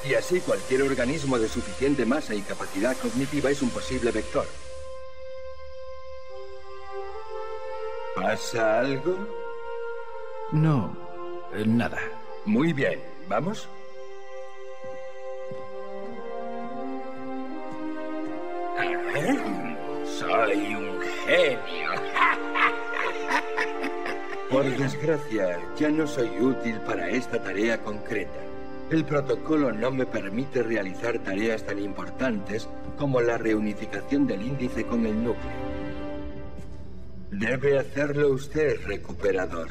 Y así cualquier organismo de suficiente masa y capacidad cognitiva es un posible vector. ¿Pasa algo? No, nada. Muy bien, ¿vamos? Soy un genio. Por desgracia, ya no soy útil para esta tarea concreta. El protocolo no me permite realizar tareas tan importantes como la reunificación del índice con el núcleo. Debe hacerlo usted, recuperador.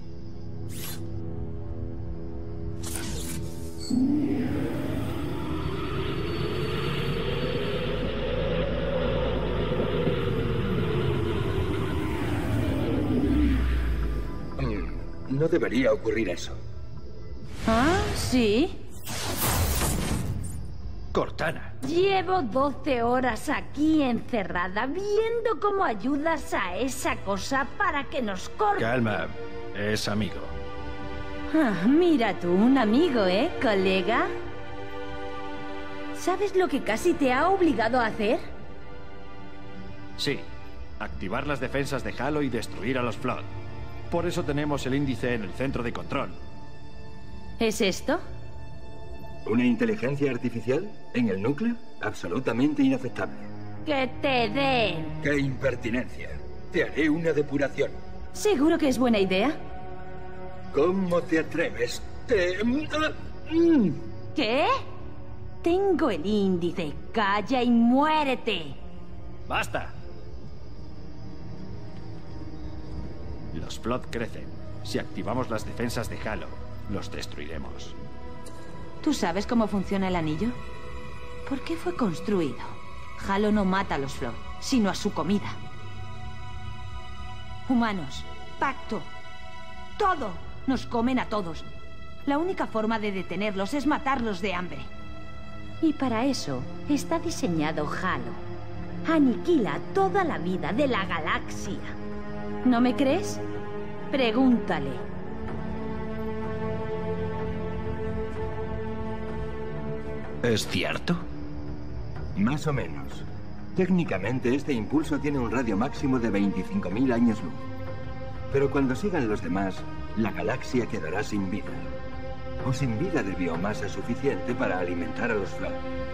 No debería ocurrir eso. ¿Ah, sí? Cortana. Llevo 12 horas aquí encerrada viendo cómo ayudas a esa cosa para que nos corte. Calma, es amigo. Ah, mira tú, un amigo, ¿eh, colega? ¿Sabes lo que casi te ha obligado a hacer? Sí, activar las defensas de Halo y destruir a los Flood. Por eso tenemos el índice en el centro de control. ¿Es esto? ¿Una inteligencia artificial en el núcleo? Absolutamente inaceptable. ¡Que te den! ¡Qué impertinencia! Te haré una depuración. ¿Seguro que es buena idea? ¿Cómo te atreves? ¿Qué? Tengo el índice. Calla y muérete. ¡Basta! Los Flood crecen. Si activamos las defensas de Halo, los destruiremos. ¿Tú sabes cómo funciona el anillo? ¿Por qué fue construido? Halo no mata a los Flood, sino a su comida. Humanos, pacto, todo. Nos comen a todos. La única forma de detenerlos es matarlos de hambre. Y para eso está diseñado Halo. Aniquila toda la vida de la galaxia. ¿No me crees? Pregúntale. ¿Es cierto? Más o menos. Técnicamente, este impulso tiene un radio máximo de 25.000 años luz. Pero cuando sigan los demás, la galaxia quedará sin vida. O sin vida de biomasa suficiente para alimentar a los Flood.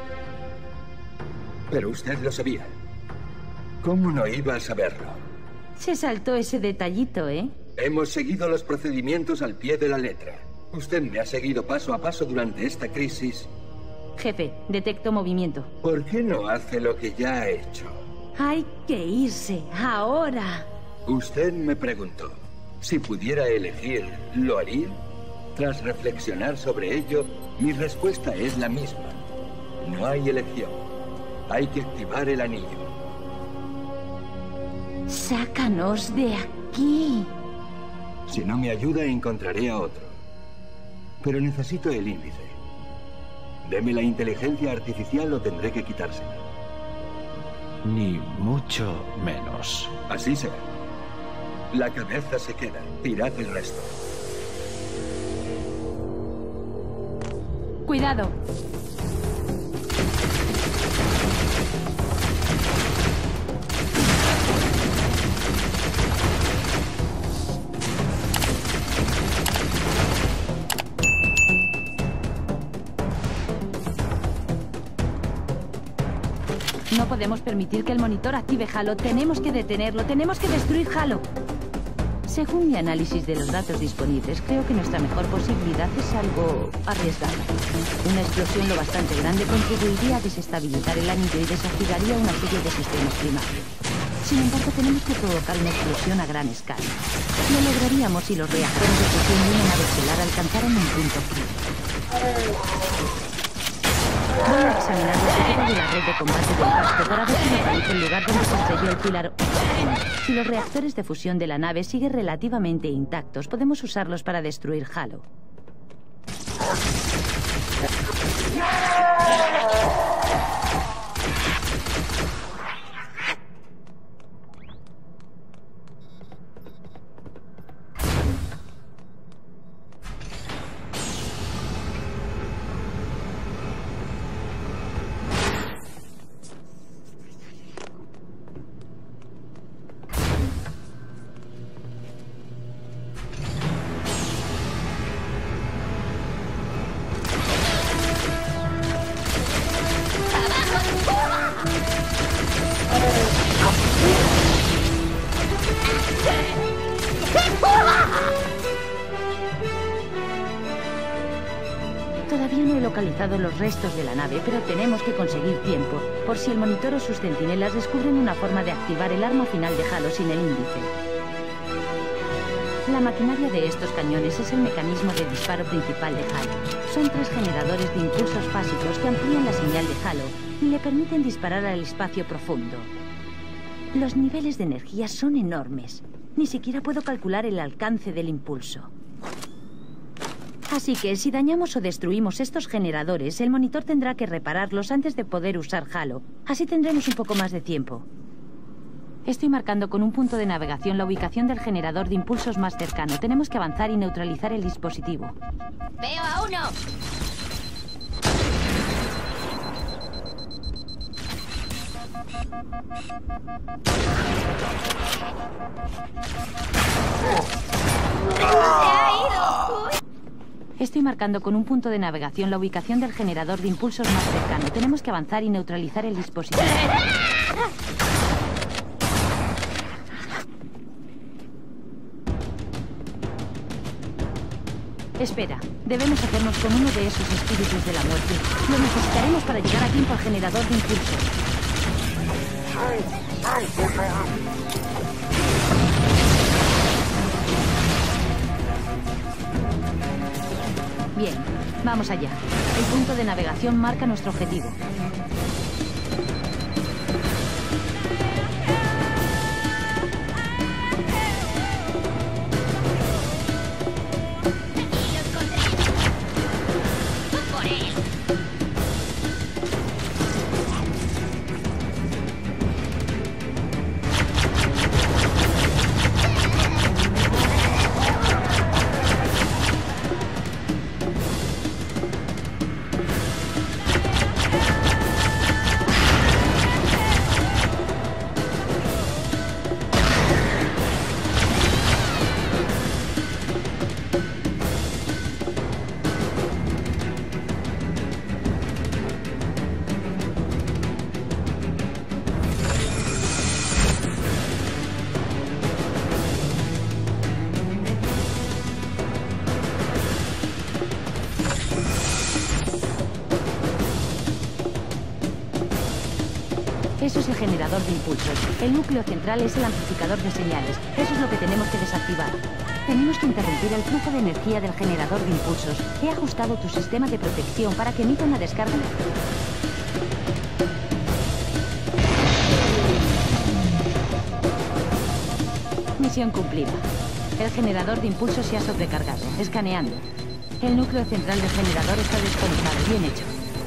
Pero usted lo sabía. ¿Cómo no iba a saberlo? Se saltó ese detallito, ¿eh? Hemos seguido los procedimientos al pie de la letra. Usted me ha seguido paso a paso durante esta crisis. Jefe, detecto movimiento. ¿Por qué no hace lo que ya ha hecho? Hay que irse, ahora. Usted me preguntó, si pudiera elegir, ¿lo haría? Tras reflexionar sobre ello, mi respuesta es la misma. No hay elección. Hay que activar el anillo. Sácanos de aquí. Si no me ayuda, encontraré a otro. Pero necesito el índice. Deme la inteligencia artificial o tendré que quitársela. Ni mucho menos. Así será. La cabeza se queda. Tirad el resto. Cuidado. No podemos permitir que el monitor active Halo. Tenemos que detenerlo. Tenemos que destruir Halo. Según mi análisis de los datos disponibles, creo que nuestra mejor posibilidad es algo arriesgada. Una explosión lo bastante grande contribuiría a desestabilizar el anillo y desactivaría una serie de sistemas primarios. Sin embargo, tenemos que provocar una explosión a gran escala. Lo lograríamos si los reactores de fusión de una nave estelar alcanzaran un punto crítico. Voy a examinar los equipos de la red de combate del casco para ver si localizo el lugar donde se estrelló el pilar. Si los reactores de fusión de la nave siguen relativamente intactos, podemos usarlos para destruir Halo. Todavía no he localizado los restos de la nave, pero tenemos que conseguir tiempo, por si el monitor o sus centinelas descubren una forma de activar el arma final de Halo sin el índice. La maquinaria de estos cañones es el mecanismo de disparo principal de Halo. Son 3 generadores de impulsos básicos que amplían la señal de Halo y le permiten disparar al espacio profundo. Los niveles de energía son enormes. Ni siquiera puedo calcular el alcance del impulso. Así que si dañamos o destruimos estos generadores, el monitor tendrá que repararlos antes de poder usar Halo. Así tendremos un poco más de tiempo. Estoy marcando con un punto de navegación la ubicación del generador de impulsos más cercano. Tenemos que avanzar y neutralizar el dispositivo. ¡Veo a uno! ¡Se ha ido! ¡Uy! Estoy marcando con un punto de navegación la ubicación del generador de impulsos más cercano. Tenemos que avanzar y neutralizar el dispositivo. Espera, debemos hacernos con uno de esos espíritus de la muerte. Lo necesitaremos para llegar a tiempo al generador de impulso. Bien, vamos allá. El punto de navegación marca nuestro objetivo. Eso es el generador de impulsos. El núcleo central es el amplificador de señales. Eso es lo que tenemos que desactivar. Tenemos que interrumpir el flujo de energía del generador de impulsos. He ajustado tu sistema de protección para que emita una descarga. Misión cumplida. El generador de impulsos se ha sobrecargado. Escaneando. El núcleo central del generador está desconectado. Bien hecho.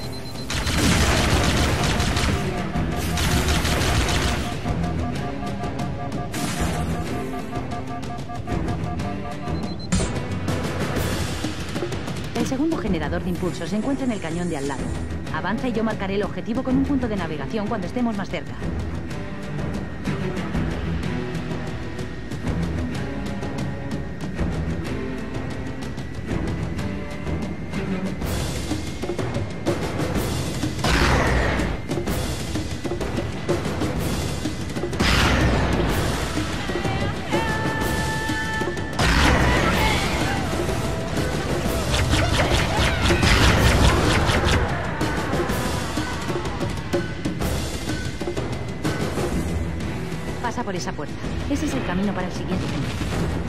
El segundo generador de impulsos se encuentra en el cañón de al lado. Avanza y yo marcaré el objetivo con un punto de navegación cuando estemos más cerca. Pasa por esa puerta. Ese es el camino para el siguiente cañón.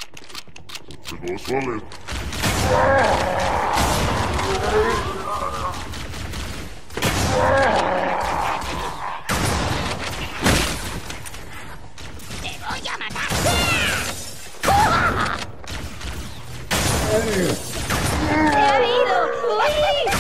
Solid. ¡Te voy a matar! ¡Se ha ido! ¡Uy!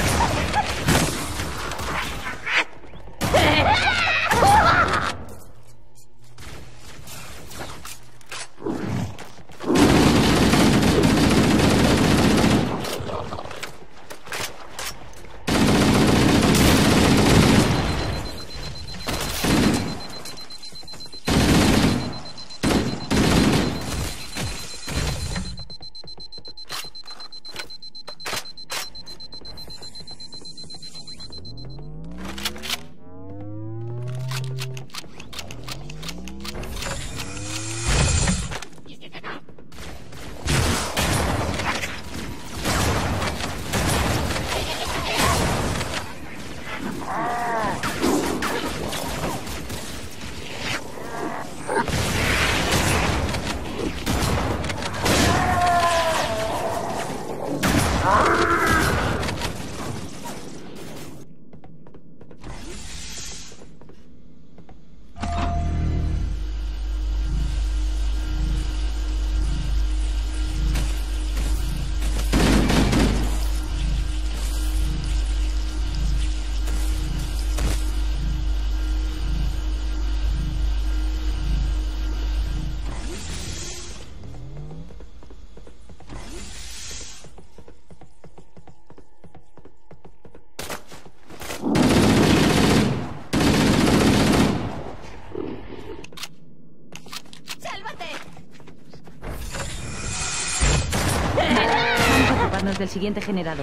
Del siguiente generador.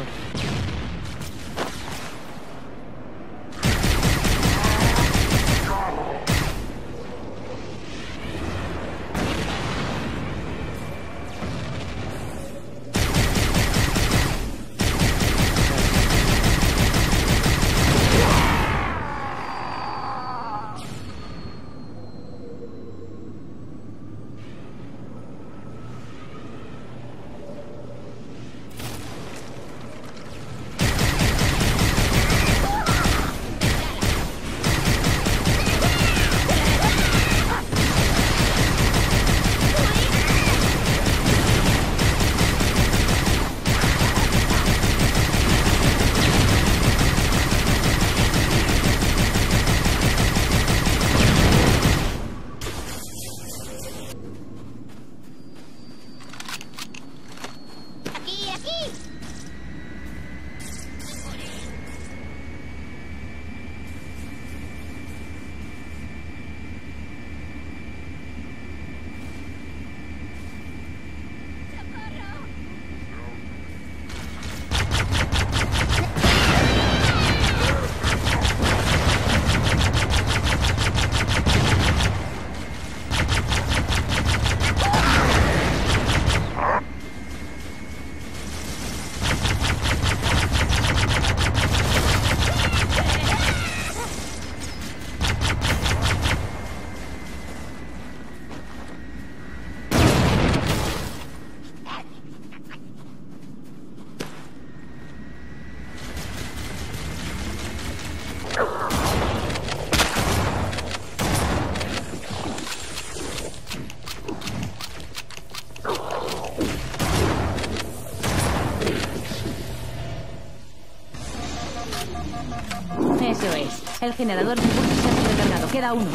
Eso es. El generador de impulso se ha recargado. Queda uno.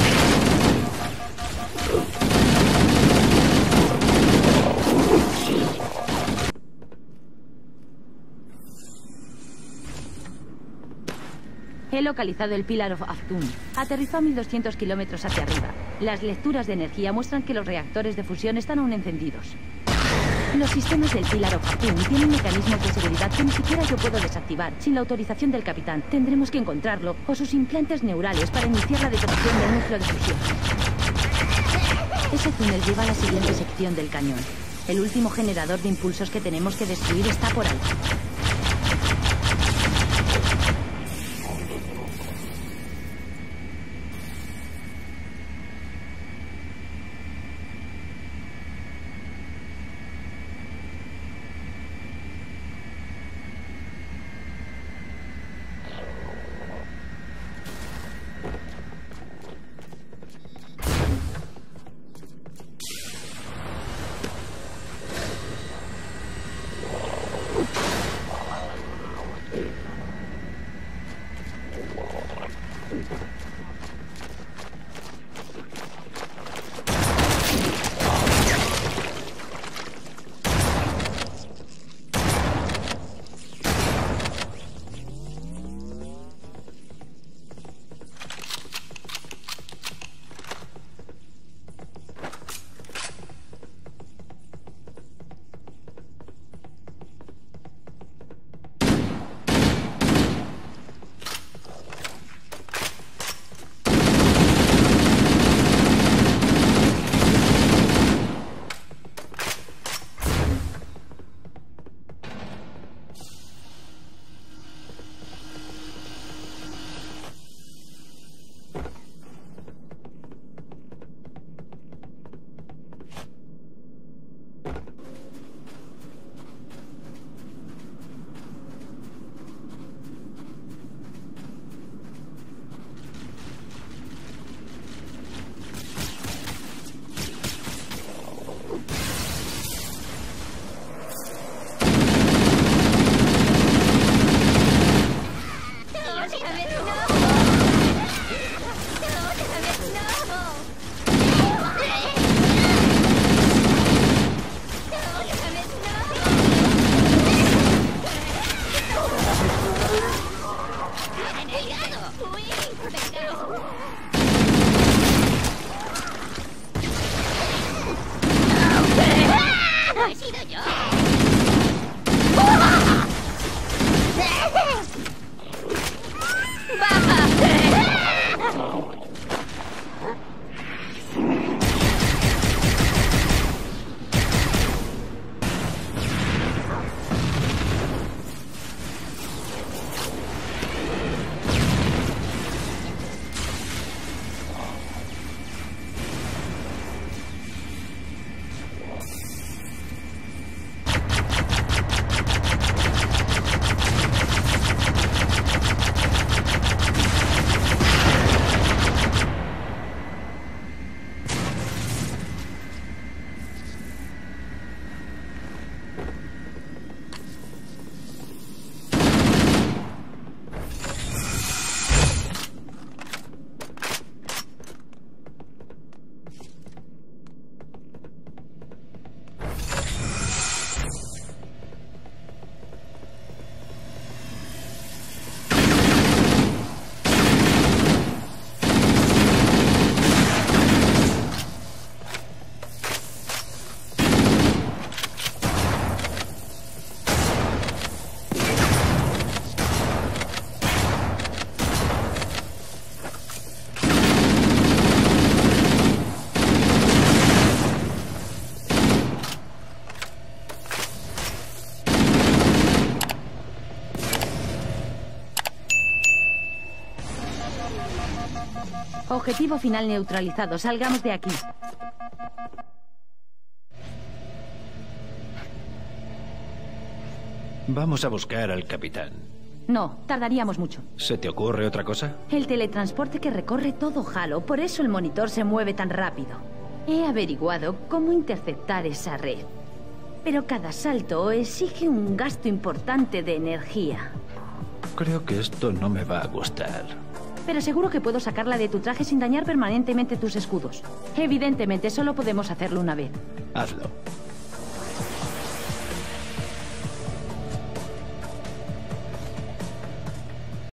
He localizado el Pillar of Aftun. Aterrizó a 1200 kilómetros hacia arriba. Las lecturas de energía muestran que los reactores de fusión están aún encendidos. Los sistemas del Pillar of Aftun tienen mecanismos de seguridad que ni siquiera yo puedo desactivar. Sin la autorización del capitán, tendremos que encontrarlo o sus implantes neurales para iniciar la detonación del núcleo de fusión. Ese túnel lleva a la siguiente sección del cañón. El último generador de impulsos que tenemos que destruir está por ahí. Objetivo final neutralizado. Salgamos de aquí. Vamos a buscar al capitán. No, tardaríamos mucho. ¿Se te ocurre otra cosa? El teletransporte que recorre todo Halo, por eso el monitor se mueve tan rápido. He averiguado cómo interceptar esa red. Pero cada salto exige un gasto importante de energía. Creo que esto no me va a gustar. Pero seguro que puedo sacarla de tu traje sin dañar permanentemente tus escudos. Evidentemente, solo podemos hacerlo una vez. Hazlo.